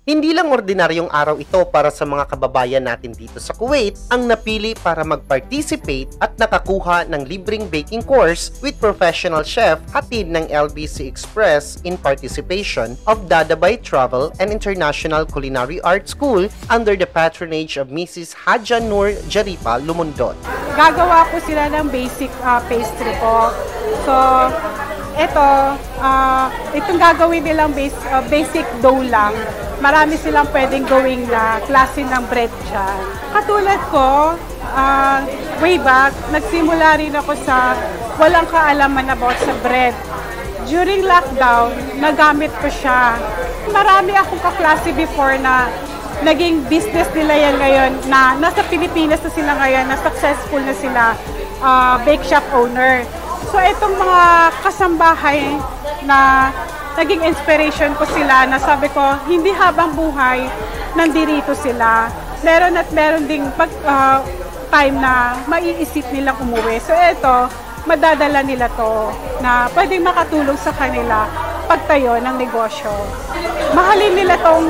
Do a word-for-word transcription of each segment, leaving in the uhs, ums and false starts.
Hindi lang ordinaryong araw ito para sa mga kababayan natin dito sa Kuwait ang napili para mag-participate at nakakuha ng libreng baking course with professional chef hatid ng L B C Express in participation of Dadabay Travel and International Culinary Arts School under the patronage of Missus Hadja Nur Jaripa Lumondon. Gagawa ko sila ng basic uh, pastry po. So, ito, uh, itong gagawin nilang base, uh, basic dough lang. Marami silang pwedeng gawing na klase ng bread dyan. Katulad ko, uh, way back, nagsimula rin ako sa walang kaalaman about sa bread. During lockdown, nagamit ko siya. Marami akong kaklase before na naging business nila yan ngayon, na nasa Pilipinas na sila ngayon, na successful na sila, uh, bake shop owner. So itong mga kasambahay na naging inspiration ko sila, na sabi ko, hindi habang buhay, nandirito sila. Meron at meron ding pag, uh, time na maiisip nilang umuwi. So ito, madadala nila to na pwedeng makatulong sa kanila pagtayo ng negosyo. Mahalin nila tong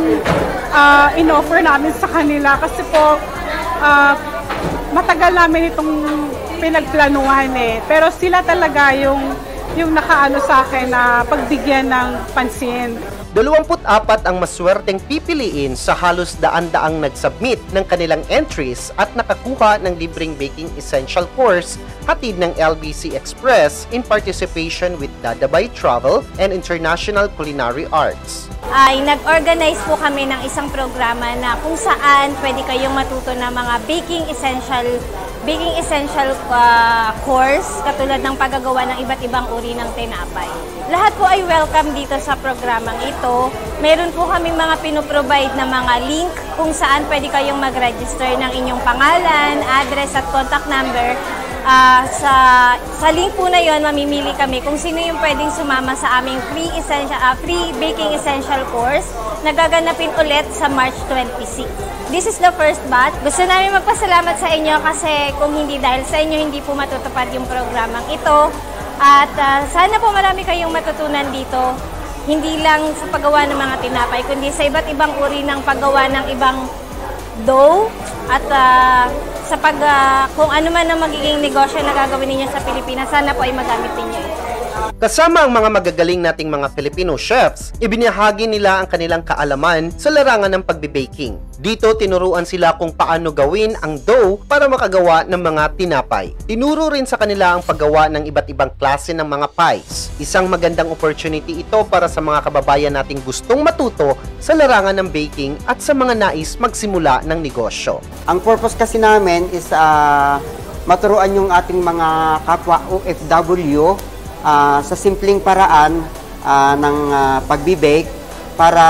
uh, in-offer namin sa kanila kasi po uh, matagal namin itong pinagplanuhan eh. Pero sila talaga yung yung nakaano sa akin na pagbigyan ng pansin. Dalawamput apat ang maswerteng pipiliin sa halos daan-daang nag-submit ng kanilang entries at nakakuha ng libreng baking essential course hatid ng L B C Express in participation with Dadabay Travel and International Culinary Arts. Ay nag-organize po kami ng isang programa na kung saan pwede kayong matuto ng mga baking essential baking essential uh, course katulad ng paggagawa ng iba't ibang uri ng tinapay. Lahat po ay welcome dito sa programang ito. Meron po kaming mga pinoprovide na mga link kung saan pwede kayong mag-register ng inyong pangalan, address at contact number. Uh, sa, sa link po na yon, mamimili kami kung sino yung pwedeng sumama sa aming free, essential, uh, free baking essential course na gaganapin ulit sa March twenty-sixth. This is the first batch. Gusto namin magpasalamat sa inyo kasi kung hindi dahil sa inyo, hindi po matutupad yung programang ito. At uh, sana po marami kayong matutunan dito, hindi lang sa paggawa ng mga tinapay, kundi sa iba't ibang uri ng paggawa ng ibang dough at uh, sa pag, uh, kung ano man ang magiging negosyo na gagawin ninyo sa Pilipinas, sana po ay magamit ninyo ito. Kasama ang mga magagaling nating mga Filipino chefs, ibinahagi nila ang kanilang kaalaman sa larangan ng pagbe-baking. Dito, tinuruan sila kung paano gawin ang dough para makagawa ng mga tinapay. Tinuro rin sa kanila ang paggawa ng iba't ibang klase ng mga pies. Isang magandang opportunity ito para sa mga kababayan nating gustong matuto sa larangan ng baking at sa mga nais magsimula ng negosyo. Ang purpose kasi namin is uh, maturuan yung ating mga kapwa O F W Uh, sa simpleng paraan uh, ng uh, pagbe-bake para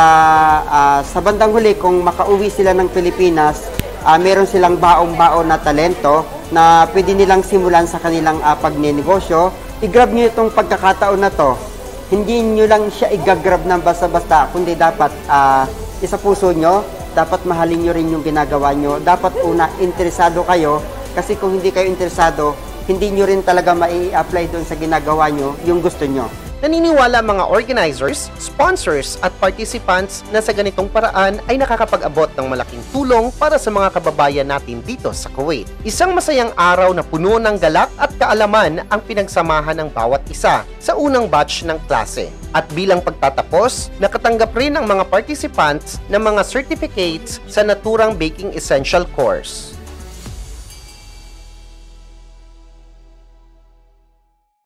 uh, sa bandang huli kung makauwi sila ng Pilipinas, uh, meron silang baong-baon na talento na pwede nilang simulan sa kanilang uh, pagnenegosyo. I-grab nyo itong pagkakataon na to. Hindi nyo lang siya i-grab ng basta-basta, kundi dapat uh, isa puso nyo, dapat mahalin nyo rin yung ginagawa nyo. Dapat una, interesado kayo, kasi kung hindi kayo interesado, hindi nyo rin talaga mai-apply doon sa ginagawa nyo yung gusto nyo. Naniniwala mga organizers, sponsors at participants na sa ganitong paraan ay nakakapag-abot ng malaking tulong para sa mga kababayan natin dito sa Kuwait. Isang masayang araw na puno ng galak at kaalaman ang pinagsamahan ng bawat isa sa unang batch ng klase. At bilang pagtatapos, nakatanggap rin ang mga participants ng mga certificates sa naturang baking essential course.